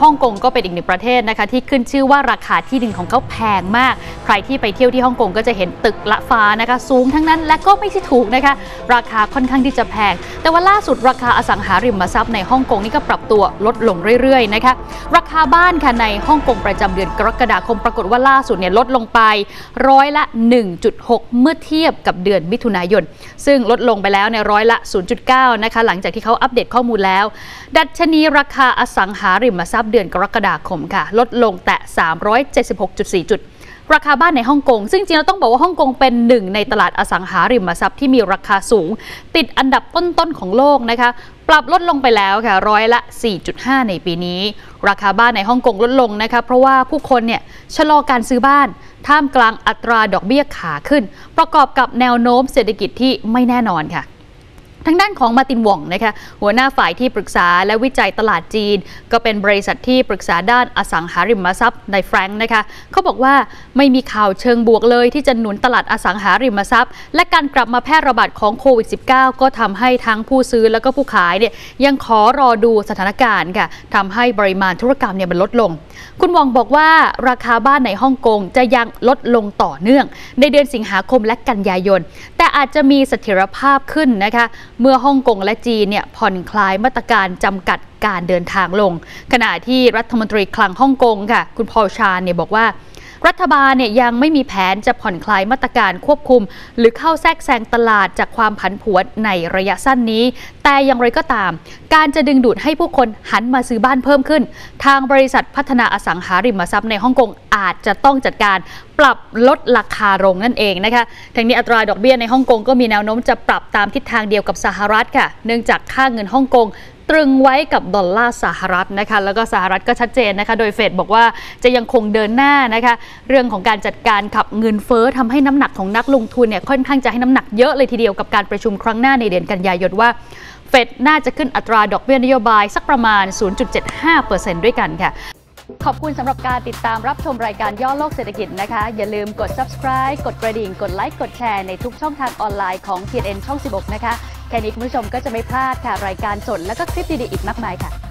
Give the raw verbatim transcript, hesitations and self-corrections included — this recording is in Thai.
ฮ่องกงก็เป็นอีกหนึ่งประเทศนะคะที่ขึ้นชื่อว่าราคาที่ดินของเขาแพงมากใครที่ไปเที่ยวที่ฮ่องกงก็จะเห็นตึกละฟ้านะคะสูงทั้งนั้นและก็ไม่ใช่ถูกนะคะราคาค่อนข้างที่จะแพงแต่ว่าล่าสุดราคาอสังหาริมทรัพย์ในฮ่องกงนี่ก็ปรับตัวลดลงเรื่อยๆนะคะราคาบ้านค่ะในฮ่องกงประจำเดือนกรกฎาคมปรากฏว่าล่าสุดเนี่ยลดลงไปร้อยละ หนึ่งจุดหก เมื่อเทียบกับเดือนมิถุนายนซึ่งลดลงไปแล้วในร้อยละ ศูนย์จุดเก้า นะคะหลังจากที่เขาอัปเดตข้อมูลแล้วดัชนีราคาอสังหาริมทรัพย์เดือนกรกฎาคมค่ะลดลงแต่ สามร้อยเจ็ดสิบหกจุดสี่ จุดราคาบ้านในฮ่องกงซึ่งจริงๆเราต้องบอกว่าฮ่องกงเป็นหนึ่งในตลาดอสังหาริมทรัพย์ที่มีราคาสูงติดอันดับต้นๆของโลกนะคะปรับลดลงไปแล้วค่ะร้อยละ สี่จุดห้า ในปีนี้ราคาบ้านในฮ่องกงลดลงนะคะเพราะว่าผู้คนเนี่ยชะลอการซื้อบ้านท่ามกลางอัตราดอกเบี้ยขาขึ้นประกอบกับแนวโน้มเศรษฐกิจที่ไม่แน่นอนค่ะทางด้านของมาตินหว่องนะคะหัวหน้าฝ่ายที่ปรึกษาและวิจัยตลาดจีนก็เป็นบริษัทที่ปรึกษาด้านอสังหาริมทรัพย์ในแฟรงค์นะคะเขาบอกว่าไม่มีข่าวเชิงบวกเลยที่จะหนุนตลาดอสังหาริมทรัพย์และการกลับมาแพร่ระบาดของโควิด สิบเก้า ก็ทำให้ทั้งผู้ซื้อและก็ผู้ขายเนี่ยยังขอรอดูสถานการณ์ค่ะทำให้ปริมาณธุรกรรมเนี่ยมันลดลงคุณหว่องบอกว่าราคาบ้านในฮ่องกงจะยังลดลงต่อเนื่องในเดือนสิงหาคมและกันยายนแต่อาจจะมีเสถียรภาพขึ้นนะคะเมื่อฮ่องกงและจีนเนี่ยผ่อนคลายมาตรการจำกัดการเดินทางลงขณะที่รัฐมนตรีคลังฮ่องกงค่ะคุณพอลชานเนี่ยบอกว่ารัฐบาลเนี่ยยังไม่มีแผนจะผ่อนคลายมาตรการควบคุมหรือเข้าแทรกแซงตลาดจากความผันผวนในระยะสั้นนี้แต่อย่างไรก็ตามการจะดึงดูดให้ผู้คนหันมาซื้อบ้านเพิ่มขึ้นทางบริษัทพัฒนาอสังหาริมทรัพย์ในฮ่องกงอาจจะต้องจัดการปรับลดราคาลงนั่นเองนะคะทั้งนี้อัตราดอกเบี้ยในฮ่องกงก็มีแนวโน้มจะปรับตามทิศทางเดียวกับสหรัฐค่ะเนื่องจากค่าเงินฮ่องกงตรึงไว้กับดอลลาร์สหรัฐนะคะแล้วก็สหรัฐก็ชัดเจนนะคะโดยเฟดบอกว่าจะยังคงเดินหน้านะคะเรื่องของการจัดการขับเงินเฟ้อทำให้น้ำหนักของนักลงทุนเนี่ยค่อนข้างจะให้น้ำหนักเยอะเลยทีเดียวกับการประชุมครั้งหน้าในเดือนกันยายนว่าเฟดน่าจะขึ้นอัตราดอกเบี้ยนโยบายสักประมาณ ศูนย์จุดเจ็ดห้าเปอร์เซ็นต์ ด้วยกันค่ะขอบคุณสำหรับการติดตามรับชมรายการย่อโลกเศรษฐกิจนะคะอย่าลืมกด ซับสไครบ์ กดกระดิ่งกดไลค์กดแชร์ในทุกช่องทางออนไลน์ของ ที เอ็น เอ็น ช่อง สิบหกนะคะแค่นี้คุณผู้ชมก็จะไม่พลาดค่ะรายการสดและก็คลิปดีๆอีกมากมายค่ะ